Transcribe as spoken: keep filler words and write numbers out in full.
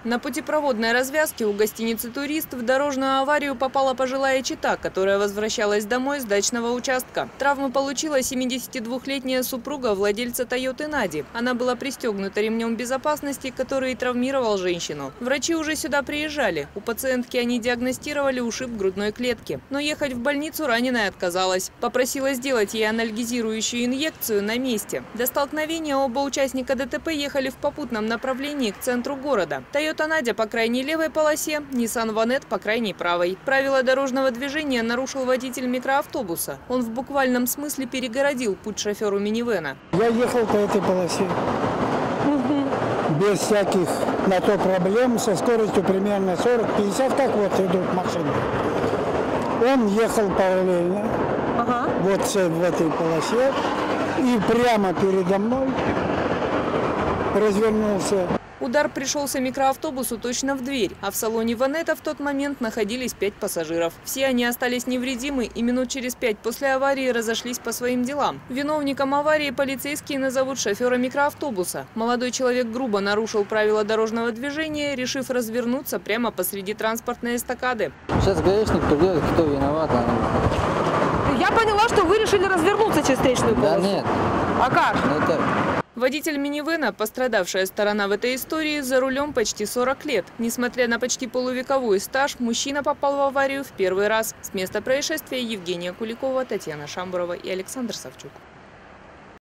На путепроводной развязке у гостиницы «Турист» в дорожную аварию попала пожилая чета, которая возвращалась домой с дачного участка. Травму получила семидесятидвухлетняя супруга владельца «Тойоты» Нади. Она была пристегнута ремнем безопасности, который травмировал женщину. Врачи уже сюда приезжали. У пациентки они диагностировали ушиб грудной клетки. Но ехать в больницу раненая отказалась. Попросила сделать ей анальгезирующую инъекцию на месте. До столкновения оба участника ДТП ехали в попутном направлении к центру города. «Тойота» Надя по крайней левой полосе, Nissan Vanette по крайней правой. Правила дорожного движения нарушил водитель микроавтобуса. Он в буквальном смысле перегородил путь шоферу минивэна. Я ехал по этой полосе. Без всяких на то проблем, со скоростью примерно сорок-пятьдесят, как вот идут машины. Он ехал параллельно, ага. вот в этой полосе, и прямо передо мной развернулся. Удар пришелся микроавтобусу точно в дверь, а в салоне «Ванетта» в тот момент находились пять пассажиров. Все они остались невредимы и минут через пять после аварии разошлись по своим делам. Виновником аварии полицейские назовут шофера микроавтобуса. Молодой человек грубо нарушил правила дорожного движения, решив развернуться прямо посреди транспортной эстакады. Сейчас гаишник придет, кто виноват. Я поняла, что вы решили развернуться через встречную полосу. Да нет. А как? Это... Водитель минивэна, пострадавшая сторона в этой истории, за рулем почти сорок лет. Несмотря на почти полувековой стаж, мужчина попал в аварию в первый раз. С места происшествия Евгения Куликова, Татьяна Шамбурова и Александр Савчук.